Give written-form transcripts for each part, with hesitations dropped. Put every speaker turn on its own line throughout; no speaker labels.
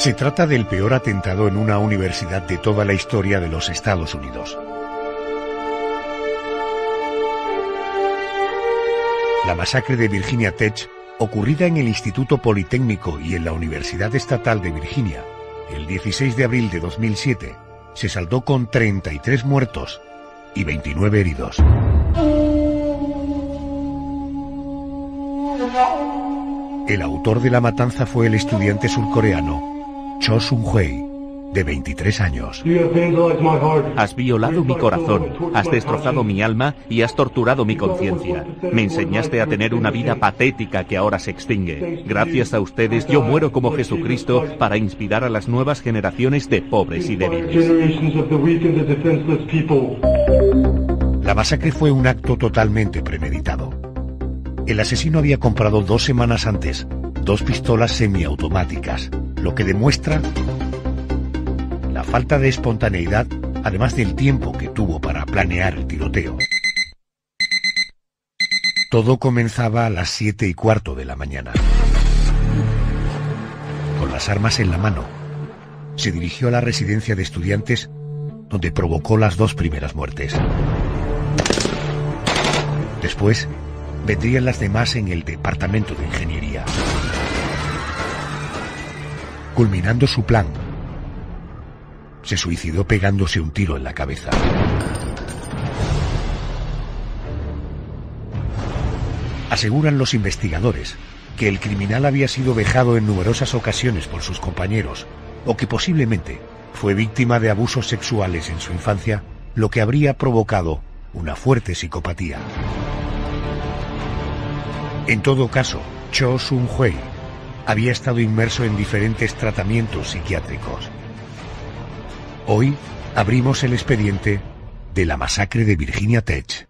Se trata del peor atentado en una universidad de toda la historia de los Estados Unidos. La masacre de Virginia Tech, ocurrida en el Instituto Politécnico y en la Universidad Estatal de Virginia, el 16 de abril de 2007, se saldó con 33 muertos y 29 heridos. El autor de la matanza fue el estudiante surcoreano Cho Seung-hui, de 23 años.
Has violado mi corazón, has destrozado mi alma y has torturado mi conciencia. Me enseñaste a tener una vida patética que ahora se extingue. Gracias a ustedes yo muero como Jesucristo para inspirar a las nuevas generaciones de pobres y débiles.
La masacre fue un acto totalmente premeditado. El asesino había comprado 2 semanas antes 2 pistolas semiautomáticas, lo que demuestra la falta de espontaneidad, además del tiempo que tuvo para planear el tiroteo. Todo comenzaba a las 7:15 de la mañana. Con las armas en la mano, se dirigió a la residencia de estudiantes, donde provocó las 2 primeras muertes. Después, vendrían las demás en el departamento de ingeniería. Culminando su plan, se suicidó pegándose un tiro en la cabeza. Aseguran los investigadores que el criminal había sido vejado en numerosas ocasiones por sus compañeros, o que posiblemente fue víctima de abusos sexuales en su infancia, lo que habría provocado una fuerte psicopatía. En todo caso, Cho Seung-hui había estado inmerso en diferentes tratamientos psiquiátricos. Hoy abrimos el expediente de la masacre de Virginia Tech.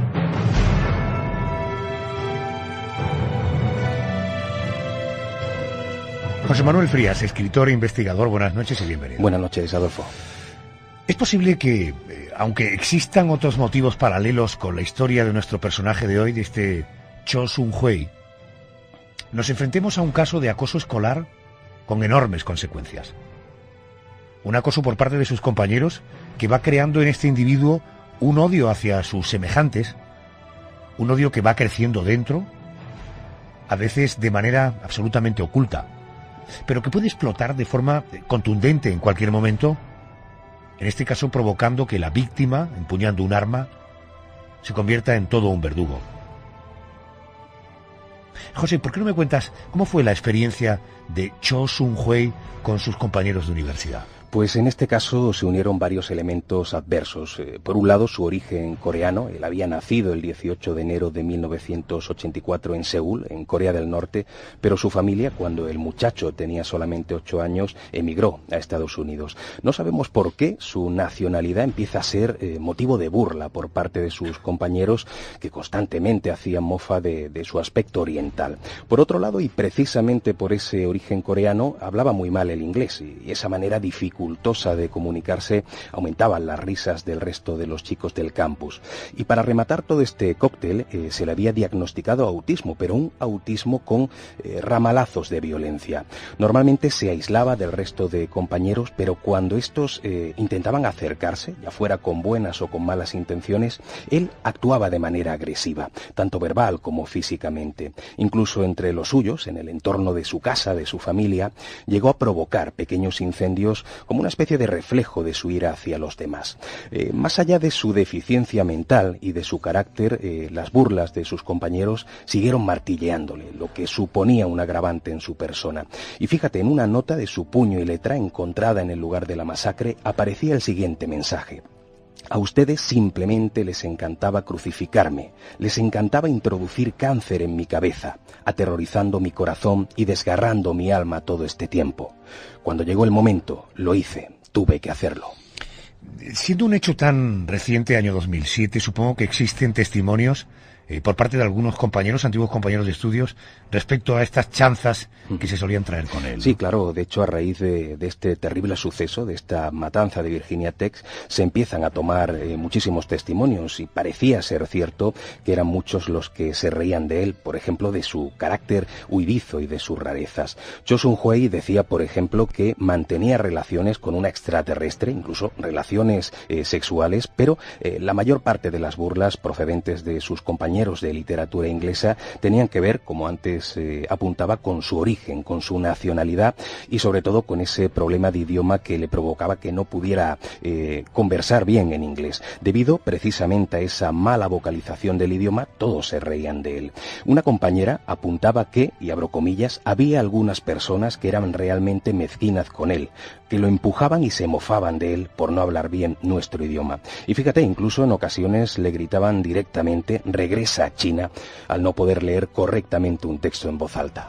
José Manuel Frías, escritor e investigador, buenas noches y bienvenido.
Buenas noches, Adolfo.
¿Es posible que, aunque existan otros motivos paralelos con la historia de nuestro personaje de hoy, de este Cho Seung-hui, nos enfrentemos a un caso de acoso escolar con enormes consecuencias? Un acoso por parte de sus compañeros que va creando en este individuo un odio hacia sus semejantes, un odio que va creciendo dentro, a veces de manera absolutamente oculta, pero que puede explotar de forma contundente en cualquier momento, en este caso provocando que la víctima, empuñando un arma, se convierta en todo un verdugo. José, ¿por qué no me cuentas cómo fue la experiencia de Cho Seung-hui con sus compañeros de universidad?
Pues en este caso se unieron varios elementos adversos. Por un lado, su origen coreano. Él había nacido el 18 de enero de 1984 en Seúl, en Corea del Norte, pero su familia, cuando el muchacho tenía solamente 8 años, emigró a Estados Unidos. No sabemos por qué su nacionalidad empieza a ser motivo de burla por parte de sus compañeros, que constantemente hacían mofa de su aspecto oriental. Por otro lado, y precisamente por ese origen coreano, hablaba muy mal el inglés, y esa manera dificultosa de comunicarse aumentaban las risas del resto de los chicos del campus. Y para rematar todo este cóctel, se le había diagnosticado autismo, pero un autismo con ramalazos de violencia. Normalmente se aislaba del resto de compañeros, pero cuando estos intentaban acercarse, ya fuera con buenas o con malas intenciones, él actuaba de manera agresiva, tanto verbal como físicamente. Incluso entre los suyos, en el entorno de su casa, de su familia, llegó a provocar pequeños incendios como una especie de reflejo de su ira hacia los demás. Más allá de su deficiencia mental y de su carácter, las burlas de sus compañeros siguieron martilleándole, lo que suponía un agravante en su persona. Y fíjate, en una nota de su puño y letra encontrada en el lugar de la masacre aparecía el siguiente mensaje: a ustedes simplemente les encantaba crucificarme, les encantaba introducir cáncer en mi cabeza, aterrorizando mi corazón y desgarrando mi alma todo este tiempo. Cuando llegó el momento, lo hice, tuve que hacerlo.
Siendo un hecho tan reciente, año 2007, supongo que existen testimonios por parte de algunos compañeros, antiguos compañeros de estudios, respecto a estas chanzas que se solían traer con él, ¿no?
Sí, claro. De hecho, a raíz de este terrible suceso, de esta matanza de Virginia Tech, se empiezan a tomar muchísimos testimonios y parecía ser cierto que eran muchos los que se reían de él, por ejemplo, de su carácter huidizo y de sus rarezas. Cho Seung-hui decía, por ejemplo, que mantenía relaciones con una extraterrestre, incluso relaciones sexuales, pero la mayor parte de las burlas procedentes de sus compañeros de literatura inglesa tenían que ver, como antes apuntaba, con su origen, con su nacionalidad y sobre todo con ese problema de idioma que le provocaba que no pudiera conversar bien en inglés. Debido precisamente a esa mala vocalización del idioma, todos se reían de él. Una compañera apuntaba que, y abro comillas, había algunas personas que eran realmente mezquinas con él, que lo empujaban y se mofaban de él por no hablar bien nuestro idioma. Y fíjate, incluso en ocasiones le gritaban directamente «regresa a China» al no poder leer correctamente un texto en voz alta.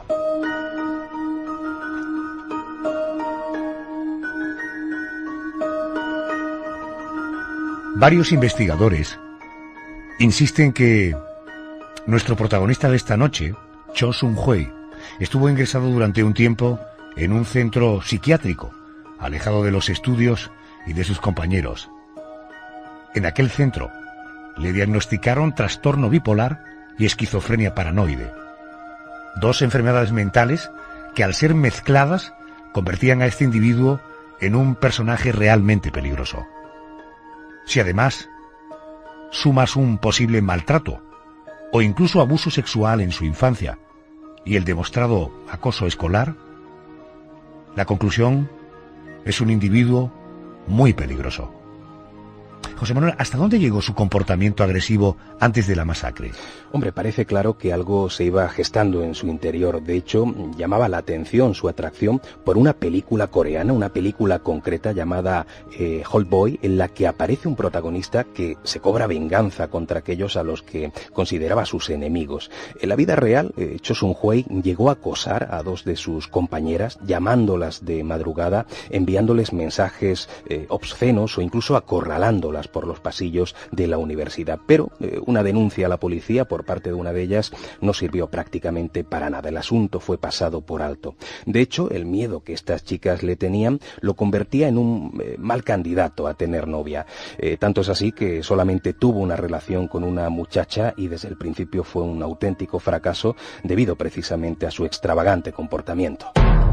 Varios investigadores insisten que nuestro protagonista de esta noche, Cho Seung-hui, estuvo ingresado durante un tiempo en un centro psiquiátrico, alejado de los estudios y de sus compañeros. En aquel centro le diagnosticaron trastorno bipolar y esquizofrenia paranoide, dos enfermedades mentales que, al ser mezcladas, convertían a este individuo en un personaje realmente peligroso. Si además sumas un posible maltrato o incluso abuso sexual en su infancia y el demostrado acoso escolar, la conclusión es un individuo muy peligroso. José Manuel, ¿hasta dónde llegó su comportamiento agresivo antes de la masacre?
Hombre, parece claro que algo se iba gestando en su interior. De hecho, llamaba la atención su atracción por una película coreana, una película concreta llamada Old Boy, en la que aparece un protagonista que se cobra venganza contra aquellos a los que consideraba sus enemigos. En la vida real, Cho Seung-hui llegó a acosar a dos de sus compañeras, llamándolas de madrugada, enviándoles mensajes obscenos o incluso acorralándolas por los pasillos de la universidad. Pero una denuncia a la policía por parte de una de ellas no sirvió prácticamente para nada. El asunto fue pasado por alto. De hecho, el miedo que estas chicas le tenían lo convertía en un mal candidato a tener novia. Tanto es así que solamente tuvo una relación con una muchacha y desde el principio fue un auténtico fracaso debido precisamente a su extravagante comportamiento.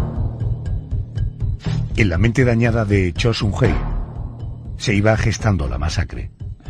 En la mente dañada de Cho Seung-hui se iba gestando la masacre.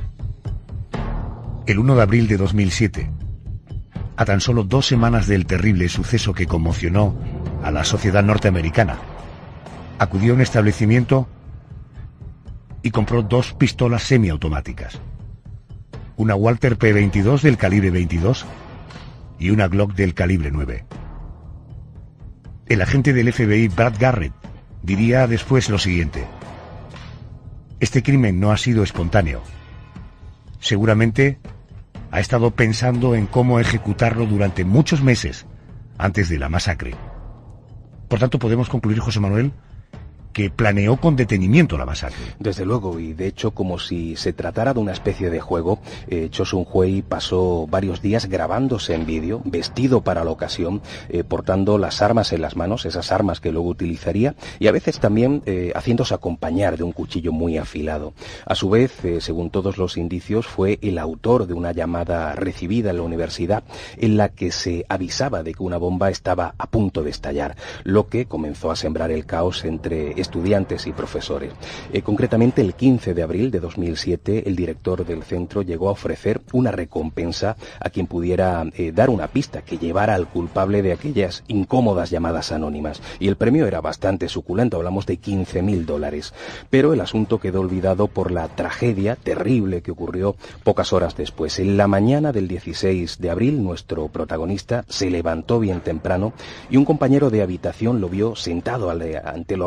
El 1 de abril de 2007, a tan solo 2 semanas del terrible suceso que conmocionó a la sociedad norteamericana, acudió a un establecimiento y compró 2 pistolas semiautomáticas, una Walther P22 del calibre 22 y una Glock del calibre 9. El agente del FBI, Brad Garrett, diría después lo siguiente: este crimen no ha sido espontáneo. Seguramente ha estado pensando en cómo ejecutarlo durante muchos meses antes de la masacre. Por tanto, podemos concluir, José Manuel, que planeó con detenimiento la masacre.
Desde luego, y de hecho, como si se tratara de una especie de juego, Cho Seung-hui pasó varios días grabándose en vídeo, vestido para la ocasión, portando las armas en las manos, esas armas que luego utilizaría, y a veces también haciéndose acompañar de un cuchillo muy afilado. A su vez, según todos los indicios, fue el autor de una llamada recibida en la universidad en la que se avisaba de que una bomba estaba a punto de estallar, lo que comenzó a sembrar el caos entre estudiantes y profesores. Concretamente, el 15 de abril de 2007, el director del centro llegó a ofrecer una recompensa a quien pudiera dar una pista que llevara al culpable de aquellas incómodas llamadas anónimas. Y el premio era bastante suculento, hablamos de $15.000. Pero el asunto quedó olvidado por la tragedia terrible que ocurrió pocas horas después. En la mañana del 16 de abril, nuestro protagonista se levantó bien temprano y un compañero de habitación lo vio sentado ante el ordenador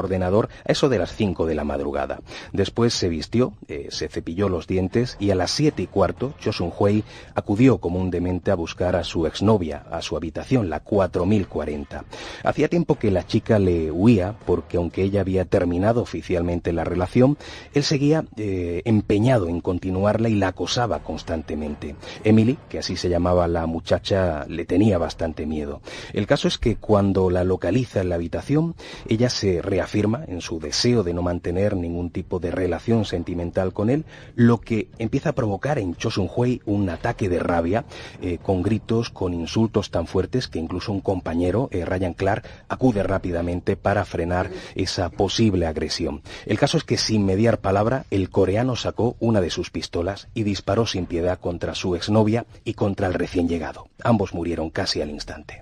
comedor a eso de las 5 de la madrugada. Después se vistió, se cepilló los dientes y a las 7:15 Cho Seung-hui acudió como un demente a buscar a su exnovia, a su habitación, la 4040. Hacía tiempo que la chica le huía porque aunque ella había terminado oficialmente la relación, él seguía empeñado en continuarla y la acosaba constantemente. Emily, que así se llamaba la muchacha, le tenía bastante miedo. El caso es que cuando la localiza en la habitación, ella se reafirma en su deseo de no mantener ningún tipo de relación sentimental con él, lo que empieza a provocar en Cho Seung-hui un ataque de rabia, con gritos, con insultos tan fuertes que incluso un compañero, Ryan Clark, acude rápidamente para frenar esa posible agresión. El caso es que sin mediar palabra, el coreano sacó una de sus pistolas y disparó sin piedad contra su exnovia y contra el recién llegado. Ambos murieron casi al instante.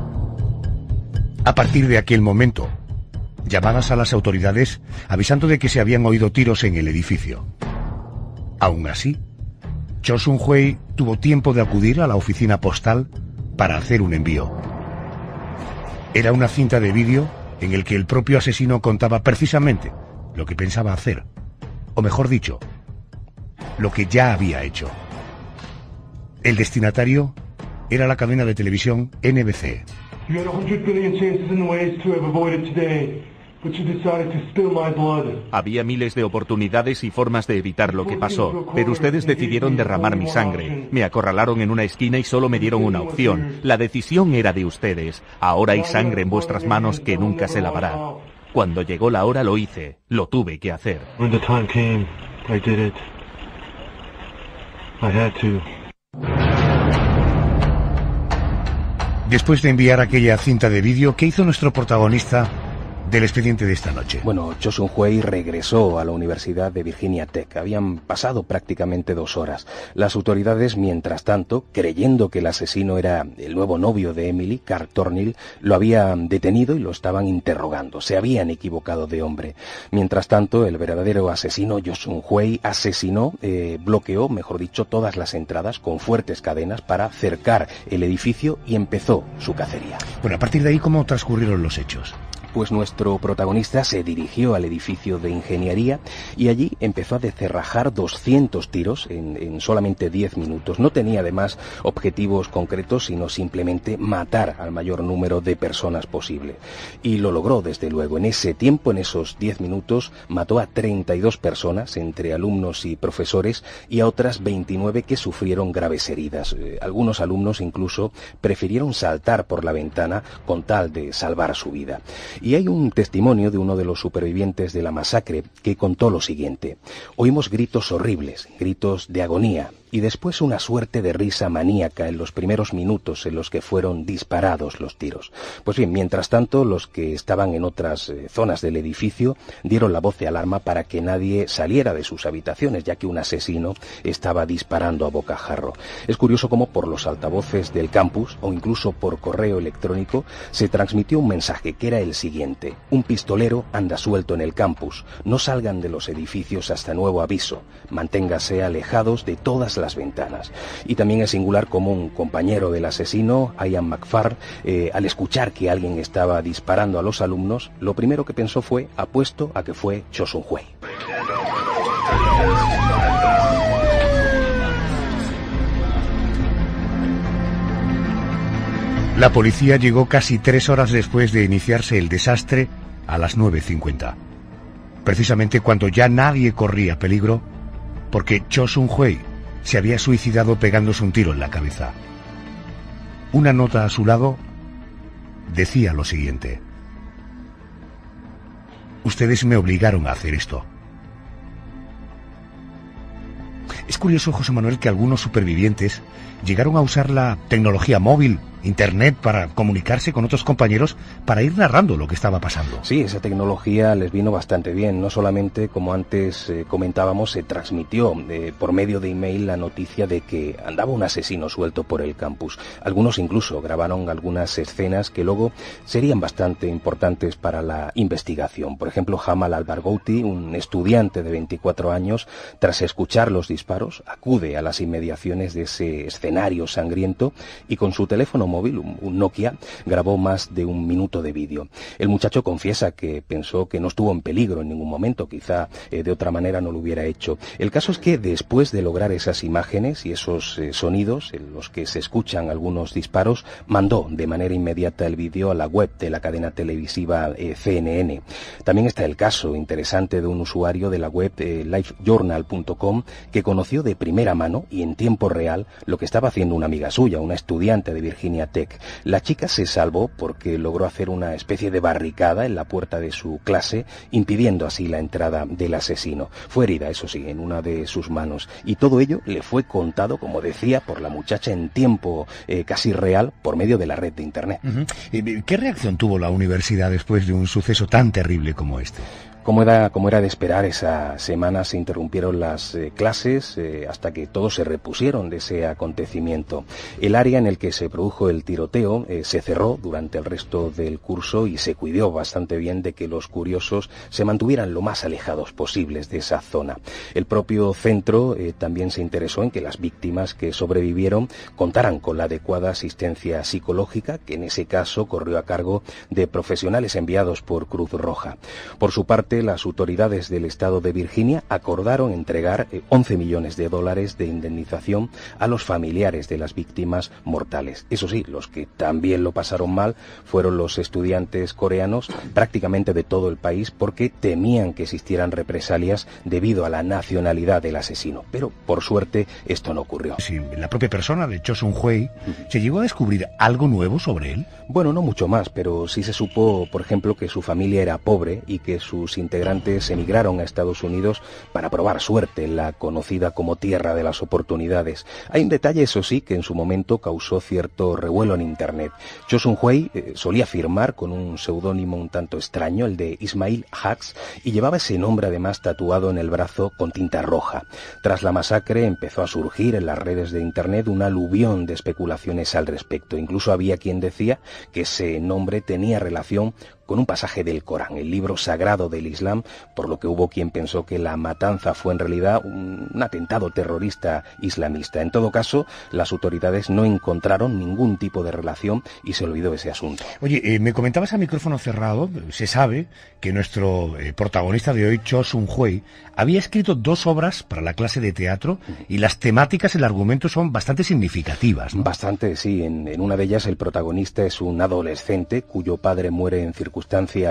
A partir de aquel momento, llamadas a las autoridades avisando de que se habían oído tiros en el edificio. Aún así, Cho Seung-hui tuvo tiempo de acudir a la oficina postal para hacer un envío. Era una cinta de vídeo en el que el propio asesino contaba precisamente lo que pensaba hacer, o mejor dicho, lo que ya había hecho. El destinatario era la cadena de televisión NBC.
Había miles de oportunidades y formas de evitar lo que pasó, pero ustedes decidieron derramar mi sangre. Me acorralaron en una esquina y solo me dieron una opción. La decisión era de ustedes. Ahora hay sangre en vuestras manos que nunca se lavará. Cuando llegó la hora lo hice. Lo tuve que hacer.
Después de enviar aquella cinta de vídeo, ¿qué hizo nuestro protagonista del expediente de esta noche?
Bueno, Cho Seung-hui regresó a la Universidad de Virginia Tech. Habían pasado prácticamente 2 horas. Las autoridades, mientras tanto, creyendo que el asesino era el nuevo novio de Emily, Carl Thornhill, lo habían detenido y lo estaban interrogando. Se habían equivocado de hombre. Mientras tanto, el verdadero asesino, Cho Seung-hui, bloqueó, mejor dicho, todas las entradas con fuertes cadenas para cercar el edificio y empezó su cacería.
Bueno, a partir de ahí, ¿cómo transcurrieron los hechos?
Pues nuestro protagonista se dirigió al edificio de ingeniería y allí empezó a descerrajar 200 tiros en solamente 10 minutos. No tenía además objetivos concretos, sino simplemente matar al mayor número de personas posible. Y lo logró, desde luego. En ese tiempo, en esos 10 minutos, mató a 32 personas, entre alumnos y profesores, y a otras 29 que sufrieron graves heridas. Algunos alumnos incluso prefirieron saltar por la ventana con tal de salvar su vida. Y hay un testimonio de uno de los supervivientes de la masacre que contó lo siguiente: oímos gritos horribles, gritos de agonía, y después una suerte de risa maníaca en los primeros minutos en los que fueron disparados los tiros. Pues bien, mientras tanto, los que estaban en otras zonas del edificio dieron la voz de alarma para que nadie saliera de sus habitaciones, ya que un asesino estaba disparando a bocajarro. Es curioso cómo por los altavoces del campus, o incluso por correo electrónico, se transmitió un mensaje que era el siguiente: un pistolero anda suelto en el campus, no salgan de los edificios hasta nuevo aviso, manténgase alejados de todas las ventanas. Y también es singular como un compañero del asesino, Ian McFarr, al escuchar que alguien estaba disparando a los alumnos, lo primero que pensó fue: apuesto a que fue Cho Seung-hui.
La policía llegó casi 3 horas después de iniciarse el desastre, a las 9:50. Precisamente cuando ya nadie corría peligro, porque Cho Seung-hui se había suicidado pegándose un tiro en la cabeza. Una nota a su lado decía lo siguiente: ustedes me obligaron a hacer esto. Es curioso, José Manuel, que algunos supervivientes llegaron a usar la tecnología móvil, internet, para comunicarse con otros compañeros, para ir narrando lo que estaba pasando.
Sí, esa tecnología les vino bastante bien. No solamente, como antes comentábamos, se transmitió por medio de email la noticia de que andaba un asesino suelto por el campus. Algunos incluso grabaron algunas escenas que luego serían bastante importantes para la investigación. Por ejemplo, Jamal Al-Barghouti, un estudiante de 24 años, tras escuchar los disparos, acude a las inmediaciones de ese escenario sangriento y con su teléfono móvil móvil, un Nokia, grabó más de 1 minuto de vídeo. El muchacho confiesa que pensó que no estuvo en peligro en ningún momento, quizá de otra manera no lo hubiera hecho. El caso es que después de lograr esas imágenes y esos sonidos en los que se escuchan algunos disparos, mandó de manera inmediata el vídeo a la web de la cadena televisiva CNN. También está el caso interesante de un usuario de la web livejournal.com que conoció de primera mano y en tiempo real lo que estaba haciendo una amiga suya, una estudiante de Virginia Tech. La chica se salvó porque logró hacer una especie de barricada en la puerta de su clase, impidiendo así la entrada del asesino. Fue herida, eso sí, en una de sus manos, y todo ello le fue contado, como decía, por la muchacha en tiempo casi real por medio de la red de internet.
¿Qué reacción tuvo la universidad después de un suceso tan terrible como este?
Como era de esperar, esa semana se interrumpieron las clases hasta que todos se repusieron de ese acontecimiento. El área en el que se produjo el tiroteo se cerró durante el resto del curso y se cuidó bastante bien de que los curiosos se mantuvieran lo más alejados posibles de esa zona. El propio centro también se interesó en que las víctimas que sobrevivieron contaran con la adecuada asistencia psicológica, que en ese caso corrió a cargo de profesionales enviados por Cruz Roja. Por su parte, las autoridades del estado de Virginia acordaron entregar 11 millones de dólares de indemnización a los familiares de las víctimas mortales. Eso sí, los que también lo pasaron mal fueron los estudiantes coreanos prácticamente de todo el país, porque temían que existieran represalias debido a la nacionalidad del asesino. Pero, por suerte, esto no ocurrió.
Sí, la propia persona de Cho Seung-hui, ¿se llegó a descubrir algo nuevo sobre él?
Bueno, no mucho más, pero sí se supo, por ejemplo, que su familia era pobre y que sus integrantes emigraron a Estados Unidos para probar suerte en la conocida como tierra de las oportunidades. Hay un detalle, eso sí, que en su momento causó cierto revuelo en Internet. Cho Seung-hui solía firmar con un seudónimo un tanto extraño, el de Ismail Haqs, y llevaba ese nombre además tatuado en el brazo con tinta roja. Tras la masacre empezó a surgir en las redes de Internet un aluvión de especulaciones al respecto. Incluso había quien decía que ese nombre tenía relación con un pasaje del Corán, el libro sagrado del Islam, por lo que hubo quien pensó que la matanza fue en realidad un atentado terrorista islamista. En todo caso, las autoridades no encontraron ningún tipo de relación y se olvidó ese asunto.
Oye, me comentabas a micrófono cerrado, se sabe que nuestro protagonista de hoy, Cho Seung-hui, había escrito 2 obras para la clase de teatro y las temáticas, el argumento son bastante significativas, ¿no?
Bastante, sí. En una de ellas el protagonista es un adolescente cuyo padre muere en circunstancias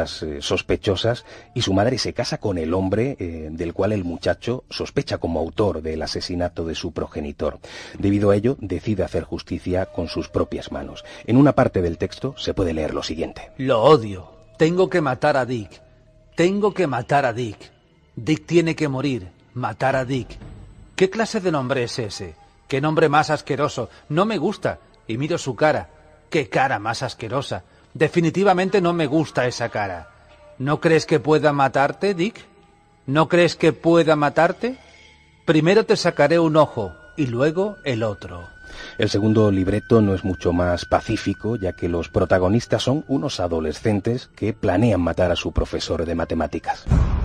sospechosas y su madre se casa con el hombre del cual el muchacho sospecha como autor del asesinato de su progenitor. Debido a ello, decide hacer justicia con sus propias manos. En una parte del texto se puede leer lo siguiente.
Lo odio. Tengo que matar a Dick. Tengo que matar a Dick. Dick tiene que morir. Matar a Dick. ¿Qué clase de nombre es ese? ¿Qué nombre más asqueroso? No me gusta. Y miro su cara. ¡Qué cara más asquerosa! Definitivamente no me gusta esa cara. ¿No crees que pueda matarte, Dick? ¿No crees que pueda matarte? Primero te sacaré un ojo y luego el otro.
El segundo libreto no es mucho más pacífico, ya que los protagonistas son unos adolescentes que planean matar a su profesor de matemáticas.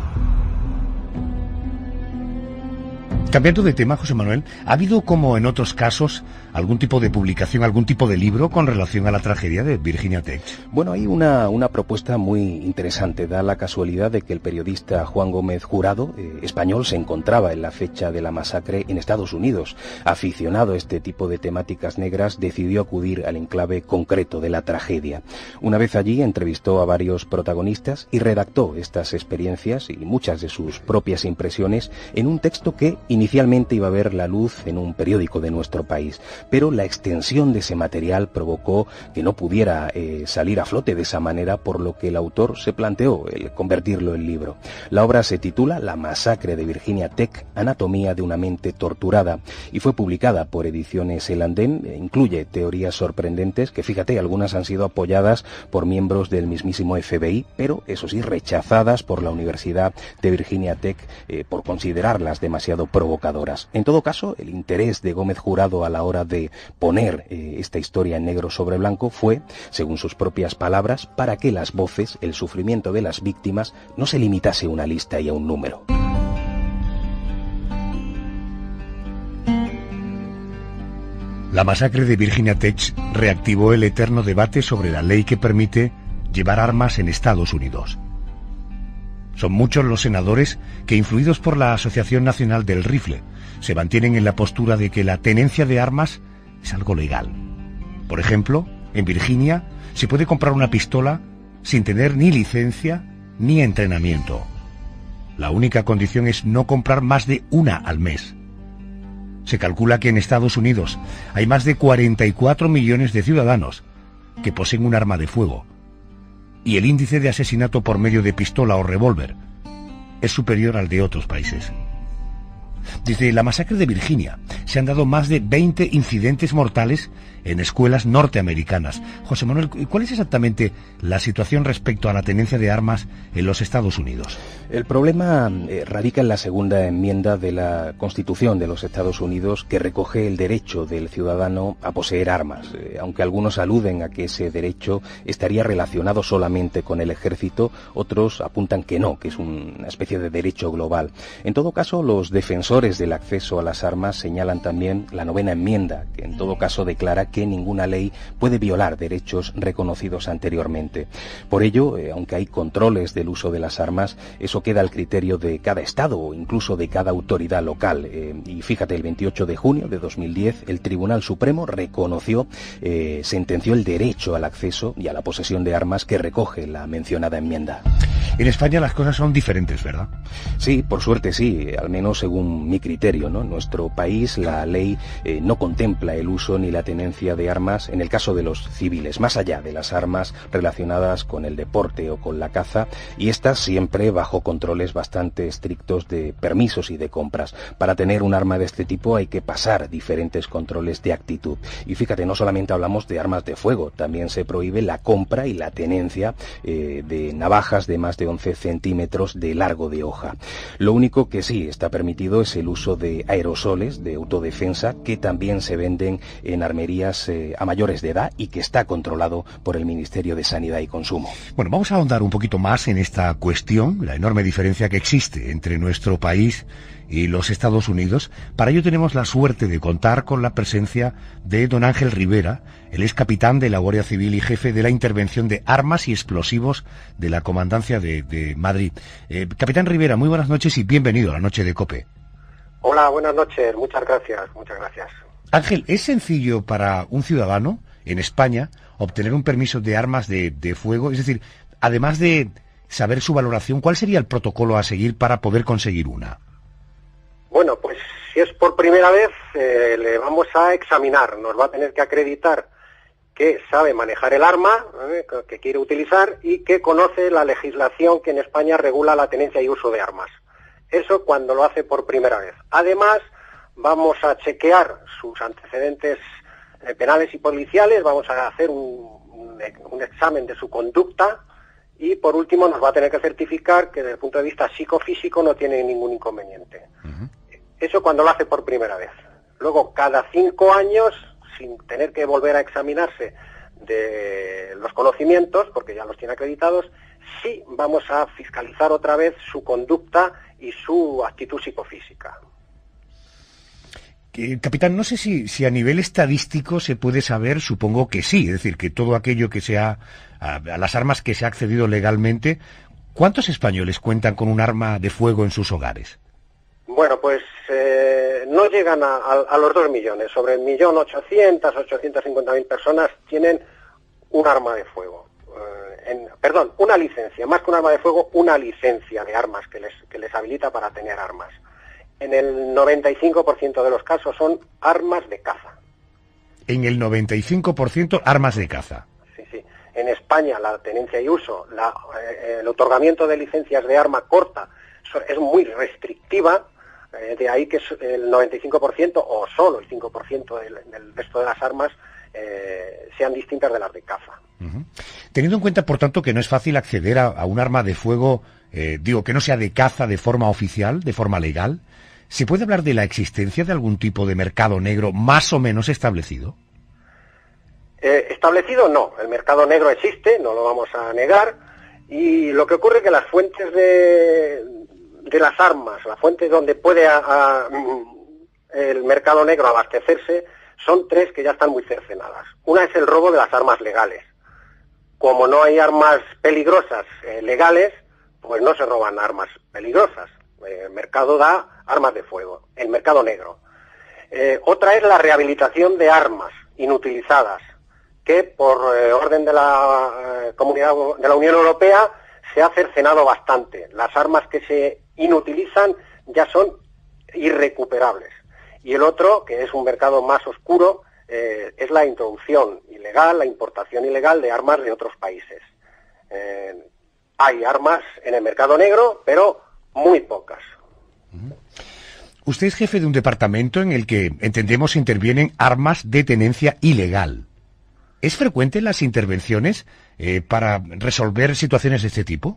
Cambiando de tema, José Manuel, ¿ha habido, como en otros casos, algún tipo de publicación, algún tipo de libro con relación a la tragedia de Virginia Tech?
Bueno, hay una propuesta muy interesante. Da la casualidad de que el periodista Juan Gómez Jurado, español, se encontraba en la fecha de la masacre en Estados Unidos. Aficionado a este tipo de temáticas negras, decidió acudir al enclave concreto de la tragedia. Una vez allí, entrevistó a varios protagonistas y redactó estas experiencias y muchas de sus propias impresiones en un texto que inicialmente iba a ver la luz en un periódico de nuestro país, pero la extensión de ese material provocó que no pudiera salir a flote de esa manera, por lo que el autor se planteó el convertirlo en libro. La obra se titula La masacre de Virginia Tech, anatomía de una mente torturada, y fue publicada por Ediciones El Andén. Incluye teorías sorprendentes que, fíjate, algunas han sido apoyadas por miembros del mismísimo FBI, pero eso sí, rechazadas por la Universidad de Virginia Tech por considerarlas demasiado provocadoras. En todo caso, el interés de Gómez Jurado a la hora de poner esta historia en negro sobre blanco fue, según sus propias palabras, para que las voces, el sufrimiento de las víctimas, no se limitase a una lista y a un número.
La masacre de Virginia Tech reactivó el eterno debate sobre la ley que permite llevar armas en Estados Unidos. Son muchos los senadores que, influidos por la Asociación Nacional del Rifle, se mantienen en la postura de que la tenencia de armas es algo legal. Por ejemplo, en Virginia se puede comprar una pistola sin tener ni licencia ni entrenamiento. La única condición es no comprar más de una al mes. Se calcula que en Estados Unidos hay más de 44 millones de ciudadanos que poseen un arma de fuego, y el índice de asesinato por medio de pistola o revólver es superior al de otros países. Desde la masacre de Virginia se han dado más de 20 incidentes mortales en escuelas norteamericanas. José Manuel, ¿cuál es exactamente la situación respecto a la tenencia de armas en los Estados Unidos?
El problema radica en la segunda enmienda de la Constitución de los Estados Unidos, que recoge el derecho del ciudadano a poseer armas, aunque algunos aluden a que ese derecho estaría relacionado solamente con el ejército, otros apuntan que no, que es una especie de derecho global. En todo caso, los defensores del acceso a las armas señalan también la novena enmienda, que en todo caso declara que ninguna ley puede violar derechos reconocidos anteriormente. Por ello, aunque hay controles del uso de las armas, eso queda al criterio de cada estado o incluso de cada autoridad local. Y fíjate, el 28 de junio de 2010, el Tribunal Supremo sentenció el derecho al acceso y a la posesión de armas que recoge la mencionada enmienda.
En España las cosas son diferentes, ¿verdad?
Sí, por suerte sí, al menos según mi criterio, ¿no? En nuestro país la ley no contempla el uso ni la tenencia de armas en el caso de los civiles, más allá de las armas relacionadas con el deporte o con la caza, y estas siempre bajo controles bastante estrictos de permisos y de compras. Para tener un arma de este tipo hay que pasar diferentes controles de actitud. Y fíjate, no solamente hablamos de armas de fuego, también se prohíbe la compra y la tenencia de navajas de más de 11 centímetros de largo de hoja. Lo único que sí está permitido es el uso de aerosoles de autodefensa, que también se venden en armerías a mayores de edad y que está controlado por el Ministerio de Sanidad y Consumo.
Bueno, vamos a ahondar un poquito más en esta cuestión, la enorme diferencia que existe entre nuestro país y los Estados Unidos. Para ello tenemos la suerte de contar con la presencia de don Ángel Rivera. Él es capitán de la Guardia Civil y jefe de la intervención de armas y explosivos de la Comandancia de Madrid. Capitán Rivera, muy buenas noches y bienvenido a la Noche de COPE.
Hola, buenas noches, muchas gracias.
Ángel, ¿es sencillo para un ciudadano en España obtener un permiso de armas de fuego? Es decir, además de saber su valoración, ¿cuál sería el protocolo a seguir para poder conseguir una?
Bueno, pues si es por primera vez, le vamos a examinar. Nos va a tener que acreditar que sabe manejar el arma que quiere utilizar y que conoce la legislación que en España regula la tenencia y uso de armas. Eso cuando lo hace por primera vez. Además, vamos a chequear sus antecedentes penales y policiales, vamos a hacer un examen de su conducta y por último nos va a tener que certificar que desde el punto de vista psicofísico no tiene ningún inconveniente. Eso cuando lo hace por primera vez. Luego, cada 5 años, sin tener que volver a examinarse de los conocimientos, porque ya los tiene acreditados, sí vamos a fiscalizar otra vez su conducta y su actitud psicofísica.
Capitán, no sé si a nivel estadístico se puede saber, supongo que sí, es decir, que todo aquello que sea a las armas que se ha accedido legalmente, ¿cuántos españoles cuentan con un arma de fuego en sus hogares?
Bueno, pues no llegan a los 2 millones, sobre 1.800.000, 850.000 personas tienen un arma de fuego. Una licencia, más que un arma de fuego, una licencia de armas que les habilita para tener armas. En el 95% de los casos son armas de caza.
En el 95% armas de caza.
Sí. En España la tenencia y uso, el otorgamiento de licencias de arma corta es muy restrictiva, de ahí que el 95% o solo el 5% del resto de las armas sean distintas de las de caza.
Teniendo en cuenta, por tanto, que no es fácil acceder a un arma de fuego, que no sea de caza de forma oficial, de forma legal, ¿se puede hablar de la existencia de algún tipo de mercado negro más o menos establecido?
Establecido no, el mercado negro existe, no lo vamos a negar, y lo que ocurre es que las fuentes de las armas, las fuentes donde puede el mercado negro abastecerse, son tres que ya están muy cercenadas. Una es el robo de las armas legales. Como no hay armas peligrosas legales, pues no se roban armas peligrosas. El mercado da armas de fuego, el mercado negro. Otra es la rehabilitación de armas inutilizadas, que por orden de la Comunidad de la Unión Europea se ha cercenado bastante. Las armas que se inutilizan ya son irrecuperables. Y el otro, que es un mercado más oscuro, es la introducción ilegal, la importación ilegal de armas de otros países. Hay armas en el mercado negro, pero muy pocas.
Usted es jefe de un departamento en el que, entendemos, intervienen armas de tenencia ilegal. ¿Es frecuente las intervenciones para resolver situaciones de este tipo?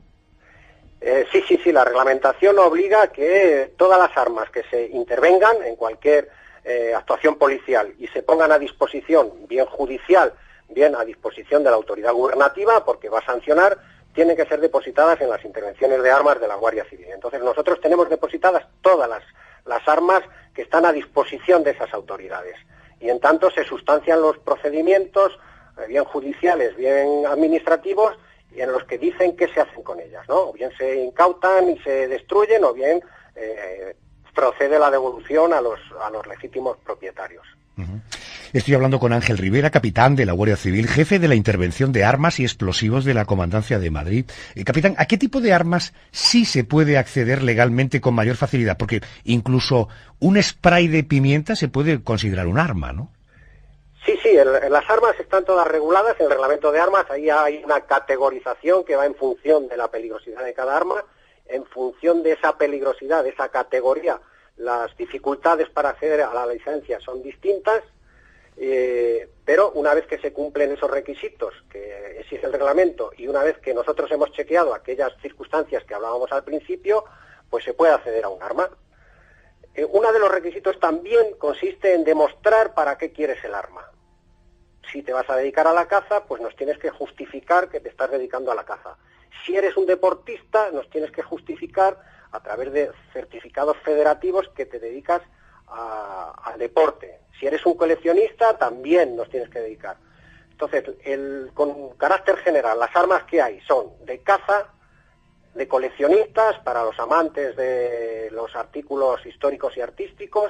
Sí, la reglamentación obliga a que todas las armas que se intervengan en cualquier actuación policial y se pongan a disposición, bien judicial, bien a disposición de la autoridad gubernativa, porque va a sancionar, tienen que ser depositadas en las intervenciones de armas de la Guardia Civil. Entonces nosotros tenemos depositadas todas las armas que están a disposición de esas autoridades. Y en tanto se sustancian los procedimientos, bien judiciales, bien administrativos, y en los que dicen qué se hacen con ellas, ¿no? O bien se incautan y se destruyen, o bien procede la devolución a los legítimos propietarios.
Estoy hablando con Ángel Rivera, capitán de la Guardia Civil, jefe de la intervención de armas y explosivos de la Comandancia de Madrid. Capitán, ¿a qué tipo de armas sí se puede acceder legalmente con mayor facilidad? Porque incluso un spray de pimienta se puede considerar un arma, ¿no?
Sí, las armas están todas reguladas en el reglamento de armas. Ahí hay una categorización que va en función de la peligrosidad de cada arma. En función de esa peligrosidad, de esa categoría, las dificultades para acceder a la licencia son distintas, pero una vez que se cumplen esos requisitos que exige el reglamento y una vez que nosotros hemos chequeado aquellas circunstancias que hablábamos al principio, pues se puede acceder a un arma. Uno de los requisitos también consiste en demostrar para qué quieres el arma. Si te vas a dedicar a la caza, pues nos tienes que justificar que te estás dedicando a la caza. Si eres un deportista, nos tienes que justificar a través de certificados federativos que te dedicas al deporte. Si eres un coleccionista, también nos tienes que dedicar. Entonces, con carácter general, las armas que hay son de caza, de coleccionistas, para los amantes de los artículos históricos y artísticos,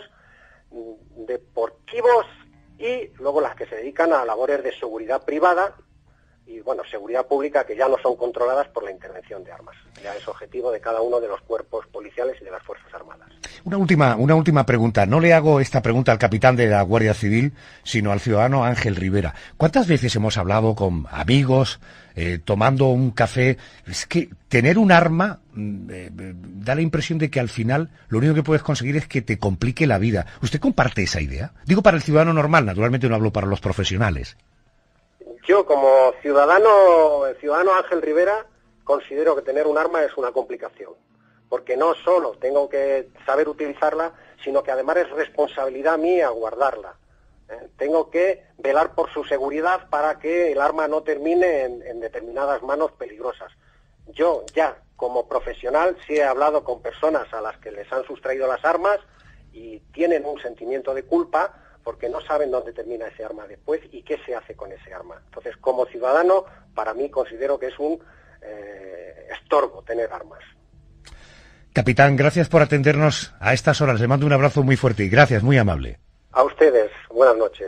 deportivos, y luego las que se dedican a labores de seguridad privada y, seguridad pública, que ya no son controladas por la intervención de armas. Ya es objetivo de cada uno de los cuerpos policiales y de las Fuerzas Armadas.
Una última pregunta. No le hago esta pregunta al capitán de la Guardia Civil, sino al ciudadano Ángel Rivera. ¿Cuántas veces hemos hablado con amigos, tomando un café? Es que tener un arma da la impresión de que al final lo único que puedes conseguir es que te complique la vida. ¿Usted comparte esa idea? Digo para el ciudadano normal, naturalmente no hablo para los profesionales.
Yo, como el ciudadano Ángel Rivera, considero que tener un arma es una complicación, porque no solo tengo que saber utilizarla, sino que además es responsabilidad mía guardarla. Tengo que velar por su seguridad para que el arma no termine en determinadas manos peligrosas. Yo ya, como profesional, sí he hablado con personas a las que les han sustraído las armas y tienen un sentimiento de culpa porque no saben dónde termina ese arma después y qué se hace con ese arma. Entonces, como ciudadano, para mí considero que es un estorbo tener armas.
Capitán, gracias por atendernos a estas horas. Le mando un abrazo muy fuerte y gracias, muy amable.
A ustedes, buenas noches.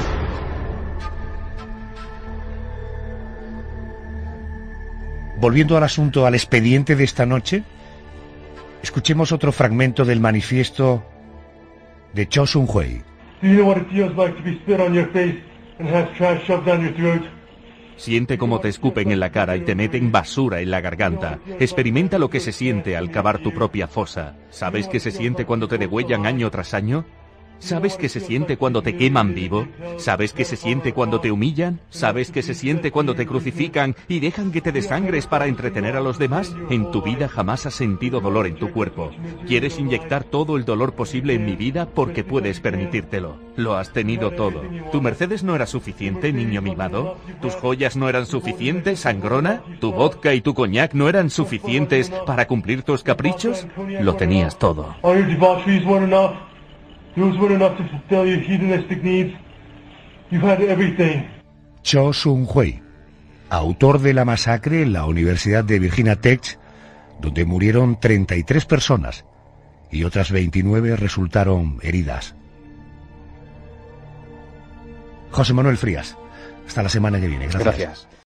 Volviendo al asunto, al expediente de esta noche, escuchemos otro fragmento del manifiesto de Cho Seung-hui.
Siente cómo te escupen en la cara y te meten basura en la garganta. Experimenta lo que se siente al cavar tu propia fosa. ¿Sabes qué se siente cuando te degüellan año tras año? ¿Sabes qué se siente cuando te queman vivo? ¿Sabes qué se siente cuando te humillan? ¿Sabes qué se siente cuando te crucifican y dejan que te desangres para entretener a los demás? En tu vida jamás has sentido dolor en tu cuerpo. ¿Quieres inyectar todo el dolor posible en mi vida? Porque puedes permitírtelo. Lo has tenido todo. ¿Tu Mercedes no era suficiente, niño mimado? ¿Tus joyas no eran suficientes, sangrona? ¿Tu vodka y tu coñac no eran suficientes para cumplir tus caprichos? Lo tenías todo.
Cho Seung-hui, autor de la masacre en la Universidad de Virginia Tech, donde murieron 33 personas y otras 29 resultaron heridas. José Manuel Frías, hasta la semana que viene. Gracias.